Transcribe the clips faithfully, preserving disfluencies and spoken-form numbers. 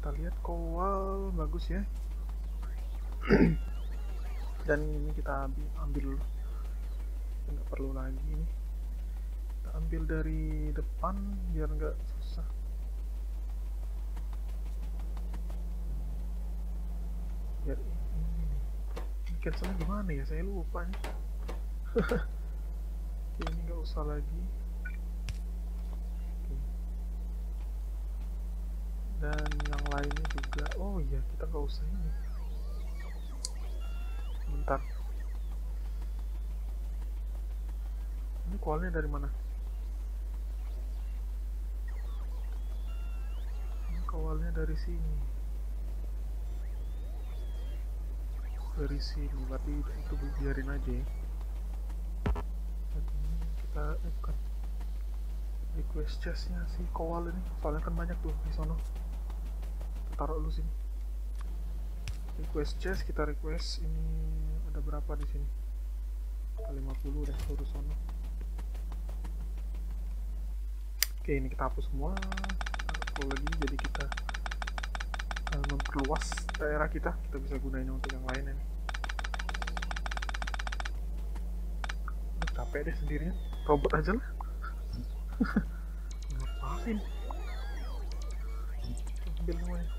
Kita lihat kowal bagus ya. Dan ini kita ambil, ambil dulu, nggak perlu lagi nih. Kita ambil dari depan biar nggak susah. Biar ini, ini. Ini cancelnya gimana ya, saya lupa nih. Ini nggak usah lagi. Oke. Dan yang lainnya juga, oh iya kita nggak usah ini. Bentar. Ini kualnya dari mana? Ini kawalnya dari sini. Dari sini, berarti itu biarin aja ya. Dan ini kita eh, bukan request chestnya si kowal ini, soalnya kan banyak tuh di sono. Taruh dulu sini. Request chest kita request ini ada berapa di sini? lima puluh deh suruh sono. Oke, ini kita hapus semua. Kalau lagi jadi kita uh, memperluas daerah kita, kita bisa gunain untuk yang lain ini. Udah capek deh sendirian, robot aja lah. Ngapain? Ambil semuanya.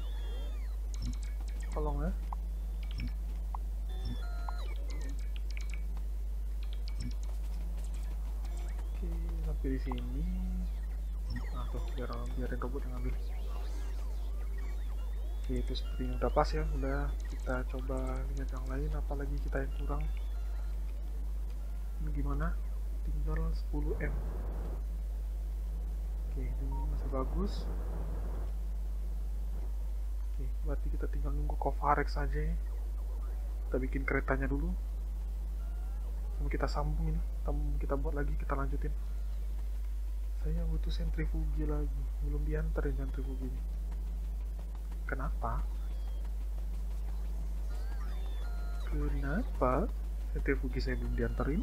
Tolong ya. Oke, sampai di sini. Nah, tuh, biar biarin robot yang ambil. Oke, itu sepertinya udah pas ya. Udah, kita coba lihat yang lain. Apalagi kita yang kurang. Ini gimana? Tinggal sepuluh M. Oke, ini masih bagus. Oke, berarti kita tinggal nunggu Kovarex aja ya. Kita bikin keretanya dulu. Sama kita sambung ini. Kita buat lagi, kita lanjutin. Saya butuh sentrifugi lagi. Belum diantarin sentrifuginya. Kenapa? Kenapa sentrifugi saya belum diantarin?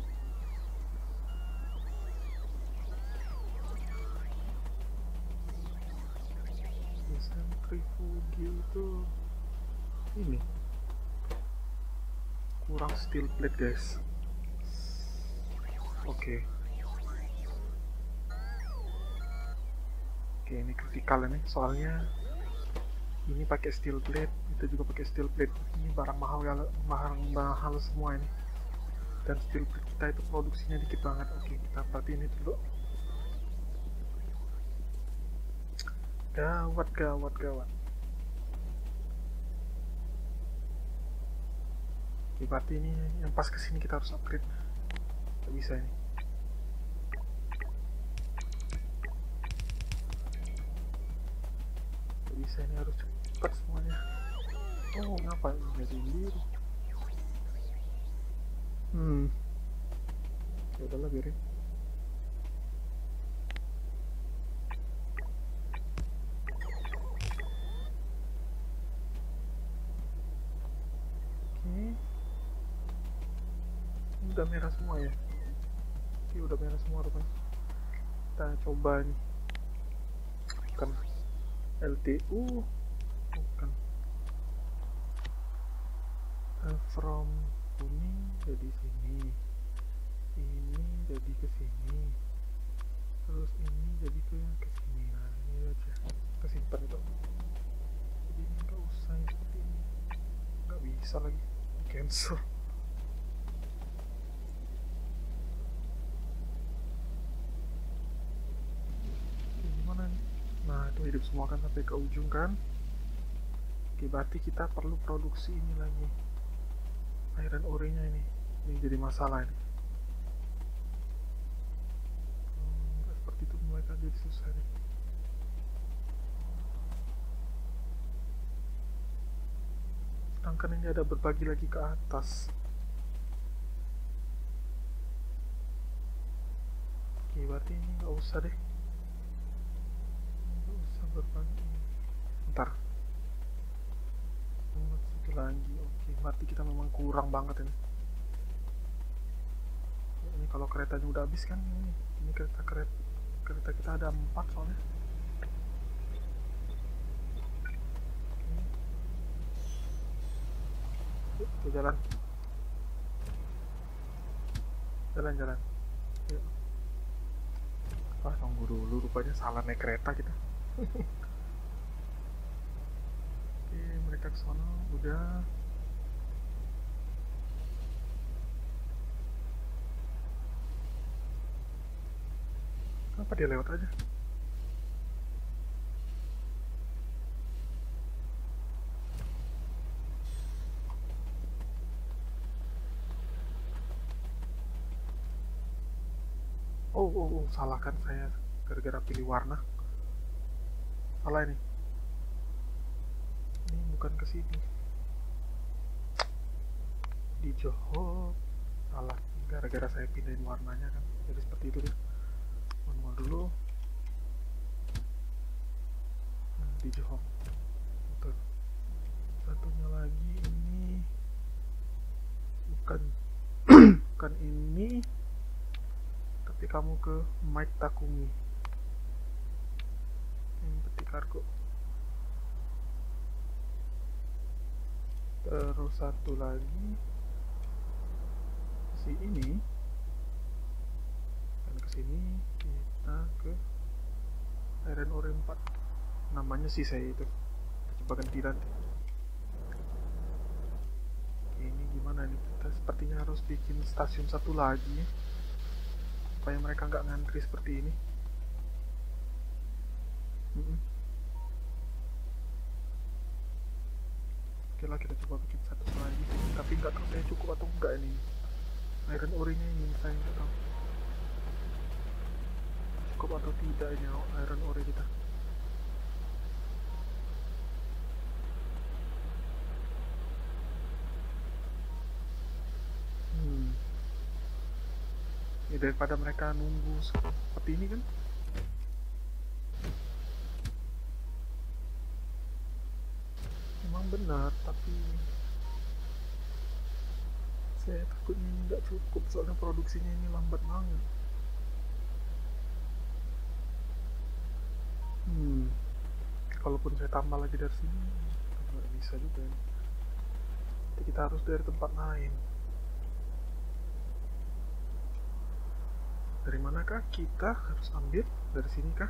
Sentrifugi itu ini kurang steel plate guys. Oke. Okay. Oke, okay, ini kritikal ini soalnya ini pakai steel plate, itu juga pakai steel plate. Ini barang mahal ya, mahal mahal semua ini. Dan steel plate kita itu produksinya dikit banget. Oke, okay, kita perhatiin ini dulu. Gawat, gawat, gawat. Oke, berarti ini yang pas kesini kita harus upgrade. Gak bisa ini. Gak bisa, ini harus cepat semuanya. Oh, ngapain jadi biru? Hmm. Ya udahlah, biarin. Udah merah semua ya. Oke, udah merah semua rupanya. Kita coba nih. Bukan L T U, bukan. Uh, from kuning jadi sini, ini jadi ke sini, terus ini jadi ke ke sini. Nah, ini aja kita simpan itu. Jadi ini nggak usah yang seperti ini. Nggak bisa lagi. Cancel. Nah, itu hidup semua kan sampai ke ujung kan. Oke, berarti kita perlu produksi ini lagi, iron ore nya ini. Ini jadi masalah ini. Hmm, seperti itu mulai kan jadi susah nih. Sedangkan ini ada berbagi lagi ke atas. Oke, berarti ini nggak usah deh. Berbagi. Bentar. Oh, satu lagi. Oke, berarti kita memang kurang banget ini. Ini kalau keretanya udah habis kan ini. Ini kereta kereta kereta kita ada empat soalnya. jalan. Jalan, jalan. Yuk. Wah, tunggu dulu, rupanya salah naik kereta kita. Oke, mereka ke sono, udah. Kenapa dia lewat aja? Oh, oh, oh, salah kan saya gara-gara pilih warna. Salah ini. Ini bukan ke sini. Di Johor. Salah, gara-gara saya pindahin warnanya kan. Jadi seperti itu dia. Manual dulu. Nah, di Johor. Betul. Satunya lagi ini bukan bukan ini. Tapi kamu ke Mike Takumi. Ini peti kargo. Terus satu lagi si ini. Dan kesini kita ke Iron Ore empat. Namanya sih saya itu. Kita coba ganti nanti. Ini gimana nih? Kita sepertinya harus bikin stasiun satu lagi ya, supaya mereka nggak ngantri seperti ini. Mm -mm. Oke lah, kita coba bikin satu lagi. Tapi nggak tahu saya cukup atau enggak ini. Iron ore-nya ini saya nggak tahu cukup atau tidak ini iron ore kita. Hmm. Ya, daripada mereka nunggu seperti ini kan. Memang benar, tapi saya takutnya ini nggak cukup soalnya produksinya ini lambat banget. Hmm. Kalaupun saya tambah lagi dari sini nggak bisa juga ya. Jadi kita harus dari tempat lain. Dari manakah kita harus ambil? Dari sini kah?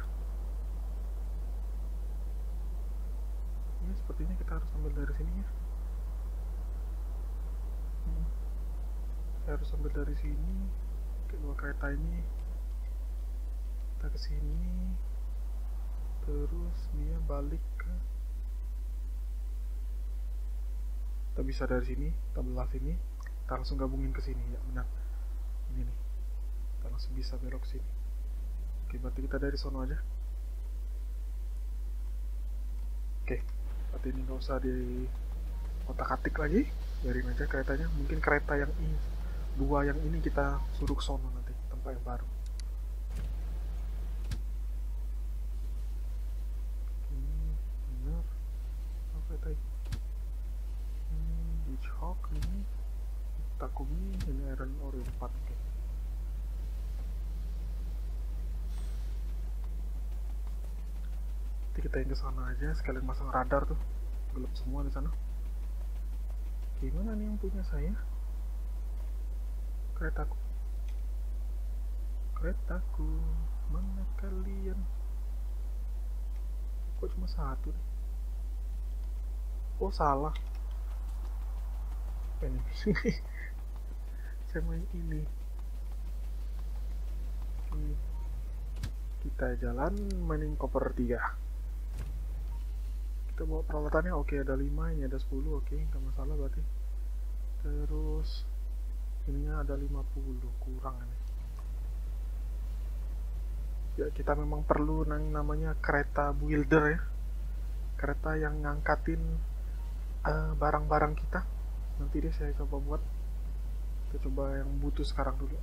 Ini sepertinya kita harus ambil dari sini ya. Hmm. Saya harus ambil dari sini. Kedua kereta ini kita ke sini. Terus dia balik ke. Kita bisa dari sini, kita belah sini, kita langsung gabungin ke sini ya, benar. Ini nih. Kita langsung bisa belok sini. Oke, berarti kita dari sono aja. Oke, berarti ini nggak usah di otak-atik lagi, biarin aja keretanya. Mungkin kereta yang ini, dua yang ini kita suruh ke sono nanti, tempat yang baru. Ini benar. Apa tadi? Ini Beach Hawk, ini Takumi, ini Iron Ore empat. Oke. Nanti kita yang ke sana aja, sekalian masang radar tuh. Gelap semua di sana. Gimana nih yang punya saya? Keretaku. Keretaku, mana kalian? Kok cuma satu nih? Oh, salah. Apa ini? Saya main ini. Ini. Kita jalan mainin koper tiga. Kita bawa peralatannya, oke ada lima, ini ada sepuluh, oke nggak masalah berarti. Terus ininya ada lima puluh, kurang ini. Ya kita memang perlu yang namanya kereta builder ya, kereta yang ngangkatin barang-barang uh, kita. Nanti deh saya coba buat. Kita coba yang butuh sekarang dulu.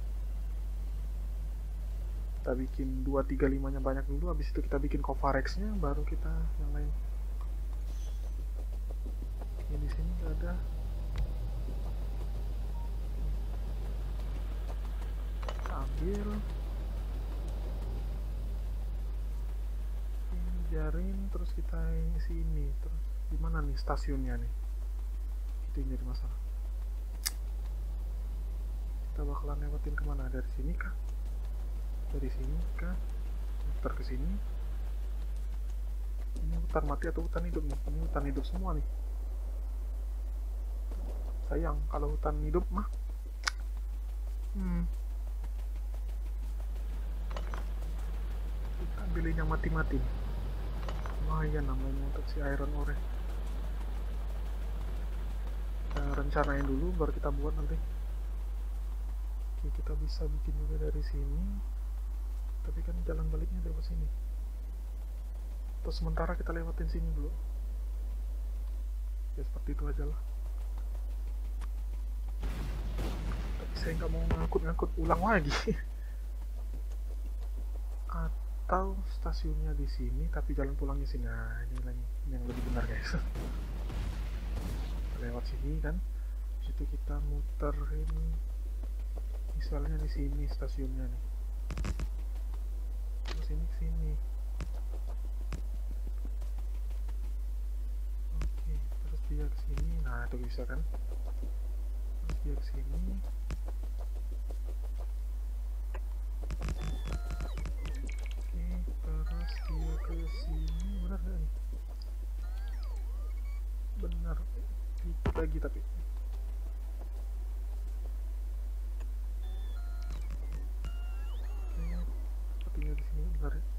Kita bikin dua, tiga, lima nya banyak dulu, habis itu kita bikin Covarex nya, baru kita yang lain. Ini di sini nggak ada. Kita ambil. Ini jarin, terus kita isi ini. Terus gimana nih stasiunnya nih? Itu yang jadi masalah. kita bakalan lewatin kemana? Dari sini kah? Dari sini kah? Muter ke sini. Ini hutan mati atau hutan hidup nih? Ini hutan hidup semua nih. Sayang kalau hutan hidup mah. Hmm. Kita ambilin yang mati-mati. Lumayan namanya untuk si iron ore. Kita rencanain dulu baru kita buat nanti. Oke, kita bisa bikin juga dari sini. Tapi kan jalan baliknya lewat sini. Terus sementara kita lewatin sini dulu. Ya seperti itu aja lah. Tapi saya nggak mau ngangkut-ngangkut ulang lagi. Atau stasiunnya di sini tapi jalan pulangnya sini. Nah ini lagi ini yang lebih benar guys. Lewat sini kan, situ kita muterin. Misalnya di sini stasiunnya nih. Terus ini ke sini. Oke, terus dia ke sini. Nah itu bisa kan? Terus dia ke sini. Terus dia ke sini, benar gak nih? Benar, dikit lagi tapi. Oke, sepertinya di sini benar ya.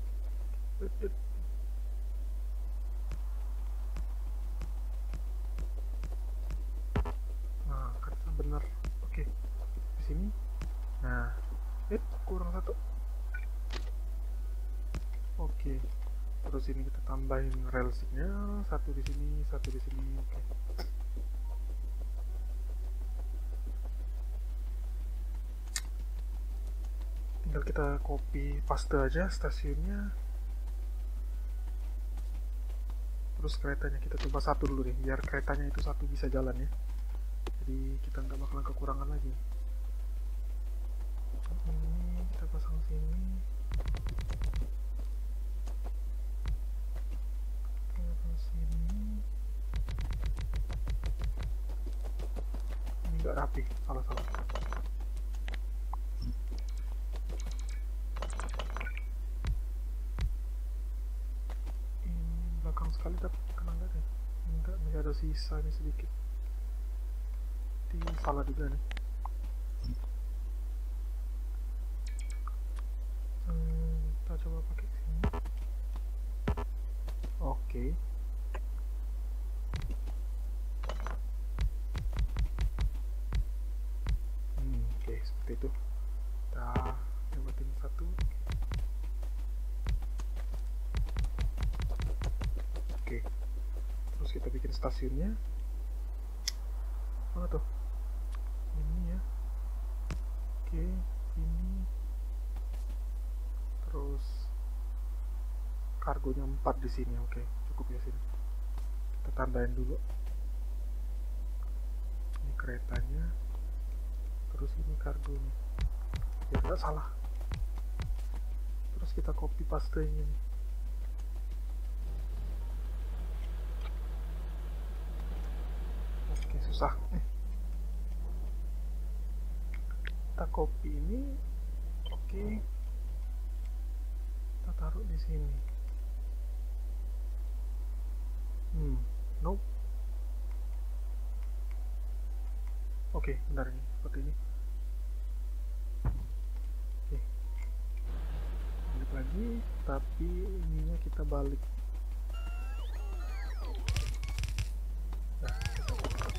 Nah, kata benar. Oke, di sini. Nah, eh kurang satu. Oke, terus ini kita tambahin railsnya, satu di sini, satu di sini. Oke. Tinggal kita copy paste aja stasiunnya. Terus keretanya kita coba satu dulu deh, biar keretanya itu satu bisa jalan ya. Jadi kita nggak bakalan kekurangan lagi. Ini kita pasang sini. Sini ini nggak rapi, salah salah. Ini belakang sekali tapi kena nggak deh? Enggak, masih ada sisa nih sedikit. Ini salah juga nih. Hmm, kita coba pakai sini. Oke. Hmm, oke, seperti itu. Kita lewatin satu. Oke. Terus kita bikin stasiunnya. Mana tuh? Ini ya. Oke, ini. Terus kargonya empat di sini. Oke, cukup ya sini. Kita tandain dulu. Ini keretanya. Terus ini kargonya. Ya nggak salah. Terus kita copy paste ini. Oke, susah. Eh. Kita copy ini. Oke. Kita taruh di sini. Hmm, nope. Oke, benar ini, seperti ini. Oke. Balik lagi, tapi ininya kita balik. Nah, kita buka.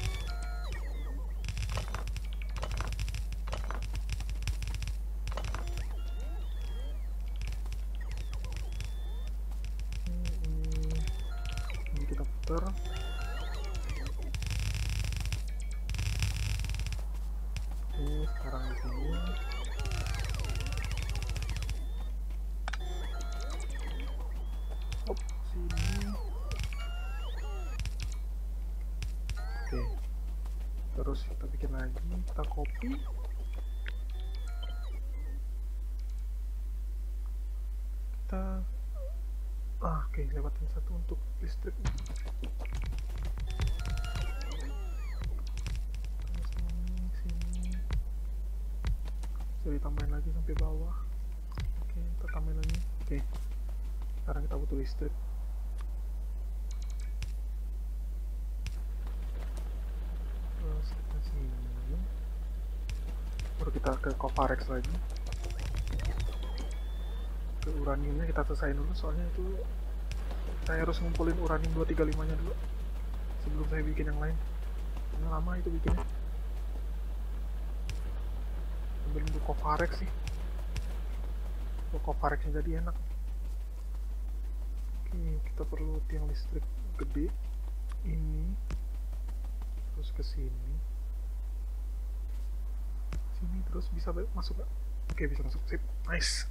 Ini, ini kita putar. Ini sekarang di sini. Hop, sini. Oke. Terus kita bikin lagi, kita copy. Kita ah, oke, lewatin satu untuk listrik. Terus ini sini. Bisa ditambahin lagi sampai bawah. Oke, kita tambahin lagi. Oke, sekarang kita butuh listrik. Terus kita sini, baru kita ke Covarex lagi. Ke uraniumnya kita selesaiin dulu, soalnya itu saya harus ngumpulin uranium dua tiga lima nya dulu sebelum saya bikin yang lain. Ini lama itu bikinnya. Ambil untuk Covarex sih, untuk Covarexnya jadi enak. Oke, kita perlu tiang listrik gede ini, terus ke sini sini terus bisa masuk gak? Oke, bisa masuk, sip, nice.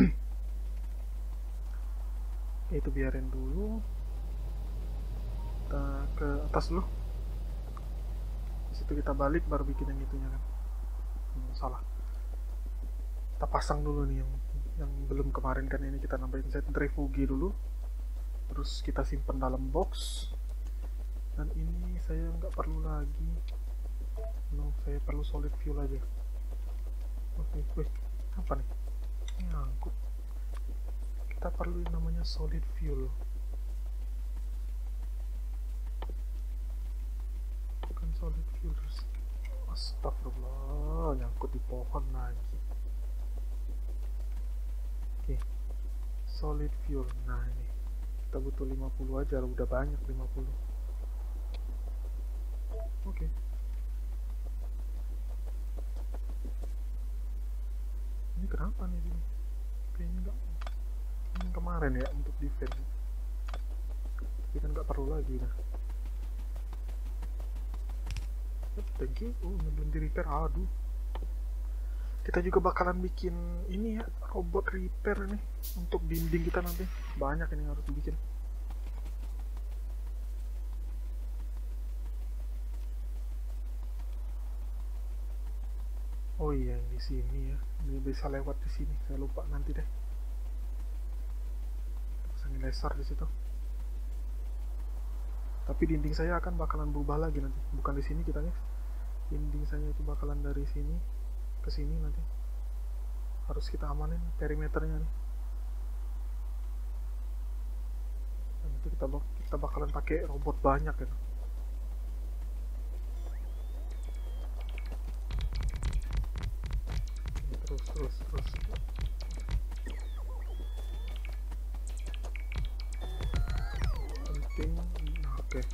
Oke, itu biarin dulu, kita ke atas dulu, disitu kita balik baru bikin yang itunya kan. Hmm, salah, kita pasang dulu nih yang yang belum kemarin kan, ini kita nambahin centrifuge dulu, terus kita simpan dalam box. Dan ini saya nggak perlu lagi, no, saya perlu solid fuel aja. Oke, wih, apa nih? Ini angkut. Kita perlu namanya solid fuel. Bukan solid fuel. Astagfirullah, nyangkut di pohon lagi. Oke, solid fuel. Nah ini, kita butuh lima puluh aja, udah banyak lima puluh. Oke. Ini kenapa nih ini? Kayaknya enggak. Ini kemarin ya untuk defense. Tapi kan nggak perlu lagi dah. Thank you. Oh, belum di repair. Aduh. Kita juga bakalan bikin ini ya, robot repair nih untuk dinding kita nanti. Banyak ini yang harus dibikin. Oh iya, di sini ya. Ini bisa lewat di sini. Saya lupa nanti deh. Pasangin laser di situ. Tapi dinding saya akan bakalan berubah lagi nanti. Bukan di sini kita nih. Dinding saya itu bakalan dari sini ke sini nanti. Harus kita amanin perimeternya nih. Dan itu kita bak kita bakalan pakai robot banyak ya. Terus terus terus. Penting. Nah, oke. Okay.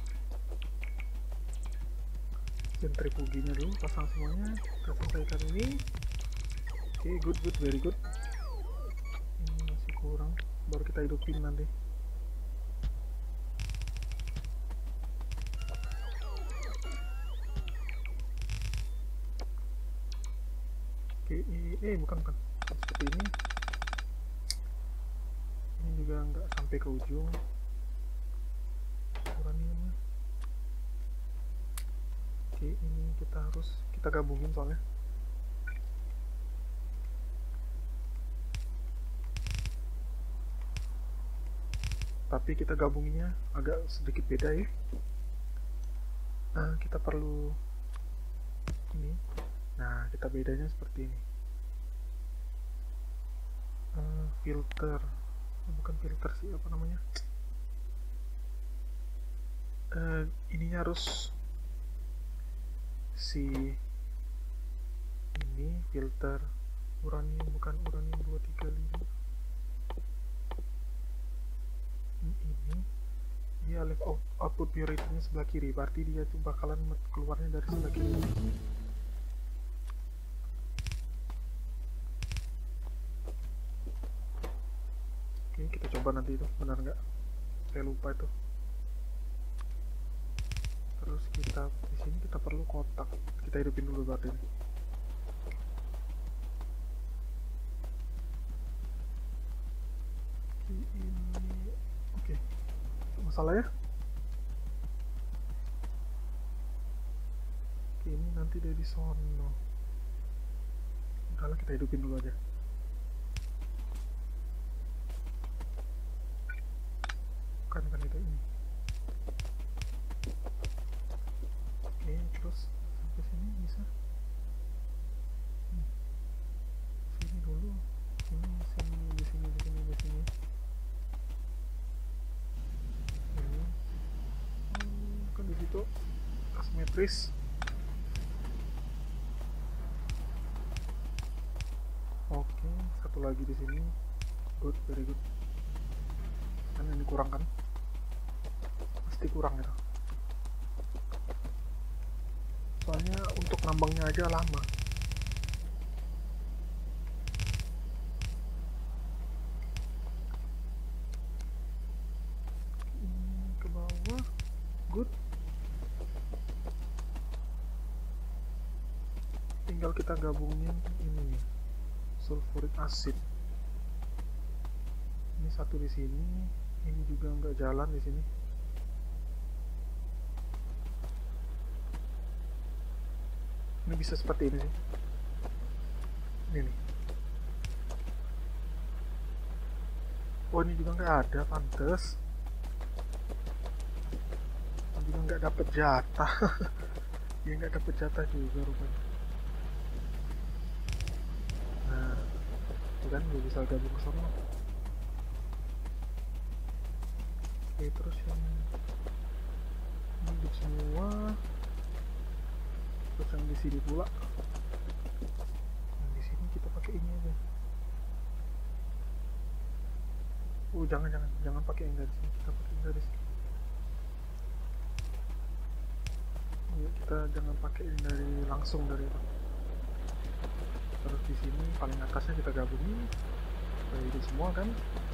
Centrifuginya dulu pasang semuanya. Kita selesaikan ini. Oke, okay, good good very good. Ini masih kurang. Baru kita hidupin nanti. Oke, okay, eh bukan bukan seperti ini. Ini juga nggak sampai ke ujung uraniumnya. Oke, okay, ini kita harus kita gabungin soalnya. Tapi kita gabunginnya agak sedikit beda ya. Nah, kita perlu ini. Nah, kita bedanya seperti ini. Uh, filter, bukan filter sih, apa namanya? Uh, ininya harus si ini filter uranium, bukan uranium dua tiga lima. Ini dia left output purity-nya sebelah kiri, berarti dia tuh bakalan keluarnya dari sebelah kiri. Oke, kita coba nanti itu benar nggak, saya lupa itu. Terus kita di sini kita perlu kotak, kita hidupin dulu berarti ini. Ini oke, masalah ya. Oke, ini nanti dari sono. Udahlah, kita hidupin dulu aja. Bukan kan itu ini. Oke, terus sampai sini bisa. Hmm. gitu, asimetris. Oke, satu lagi di sini. Good, very good. Kan ini kurang kan? Pasti kurang gitu. Soalnya untuk nambangnya aja lama. Ini ke bawah. Good. Tinggal kita gabungin ini nih, sulfuric acid. Ini satu di sini, ini juga nggak jalan di sini. Ini bisa seperti ini sih. Ini nih. Oh, ini juga nggak ada, pantes. Ini juga nggak dapet jatah. Dia nggak dapet jatah juga rupanya. Nah, itu kan gue bisa gabung ke sana. Oke, terus yang ini hidup semua. Terus yang di sini pula. Yang di sini kita pakai ini aja. Oh, jangan jangan jangan pakai yang dari sini, kita pakai yang dari sini. Ya, kita jangan pakai yang dari langsung dari itu. Terus di sini paling atasnya kita gabungin supaya hidup semua kan.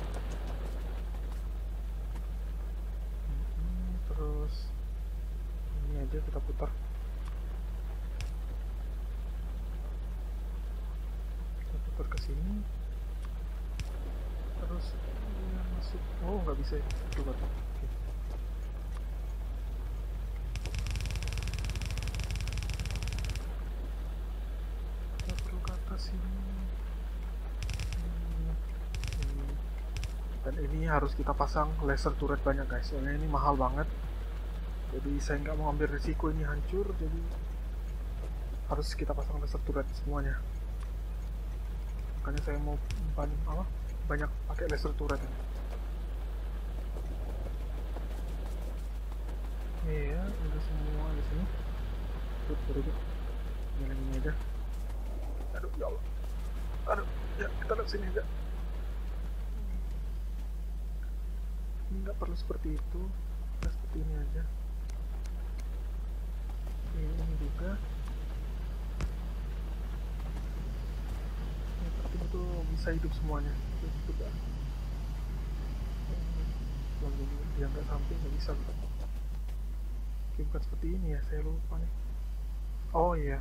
Hmm, terus ini aja kita putar. Kita putar ke sini. Terus ini masuk. Oh, nggak bisa ya. Coba tuh. Oke. Kita perlu ke atas ini. Dan ini harus kita pasang laser turret banyak guys, soalnya ini mahal banget. Jadi saya nggak mau ambil risiko ini hancur, jadi harus kita pasang laser turret semuanya. Makanya saya mau banyak apa? Banyak pakai laser turret ini. Iya, udah semua di sini. Good, very good. Jalan ini aja. Aduh, ya Allah. Aduh, ya kita lihat sini aja. Ini nggak perlu seperti itu, kita seperti ini aja. Ini, ini juga. Yang penting itu bisa hidup semuanya. Itu juga. Kalau dia nggak sampai nggak bisa. Oke, bukan seperti ini ya, saya lupa nih. Oh iya.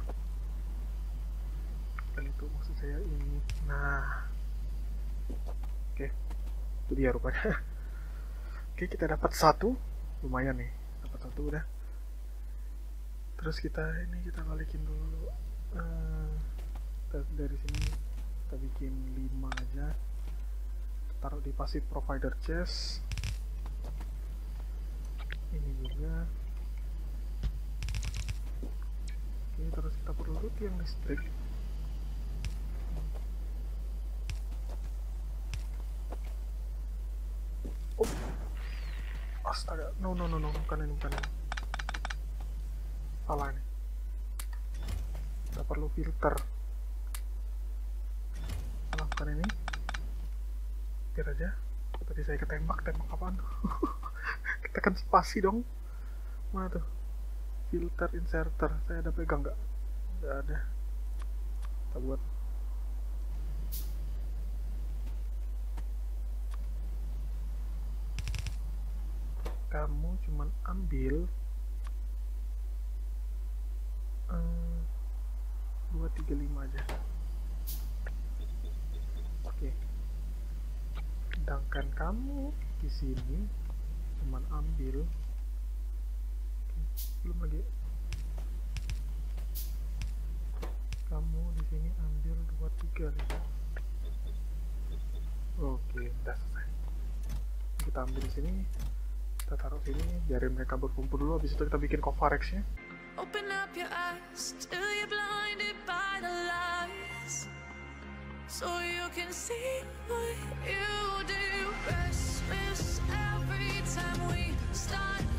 Dan itu maksud saya ini. Nah. Oke, itu dia rupanya. Oke, kita dapat satu, lumayan nih, dapat satu udah. Terus kita ini kita balikin dulu. Uh, kita dari sini kita bikin lima aja. Taruh di passive provider chest. Ini juga. Oke, terus kita perlu yang listrik. Oh. Astaga, no no no no, bukan ini, bukan ini. Salah ini. Kita perlu filter. Salah, bukan ini. Biar aja. Tadi saya ketembak, tembak apaan tuh? Kita kan spasi dong. Mana tuh? Filter inserter. Saya ada pegang nggak? Nggak ada. Kita buat. Kamu cuman ambil um, dua tiga lima aja. Oke. Sedangkan kamu di sini cuman ambil. Oke, belum lagi. Kamu di sini ambil dua tiga lima. Oke, udah selesai. Kita ambil di sini. Kita taruh sini, biarin mereka berkumpul dulu, habis itu kita bikin Covarex-nya. Open up your eyes till you're blinded by the lies, so you can see what you do. Restless every time we start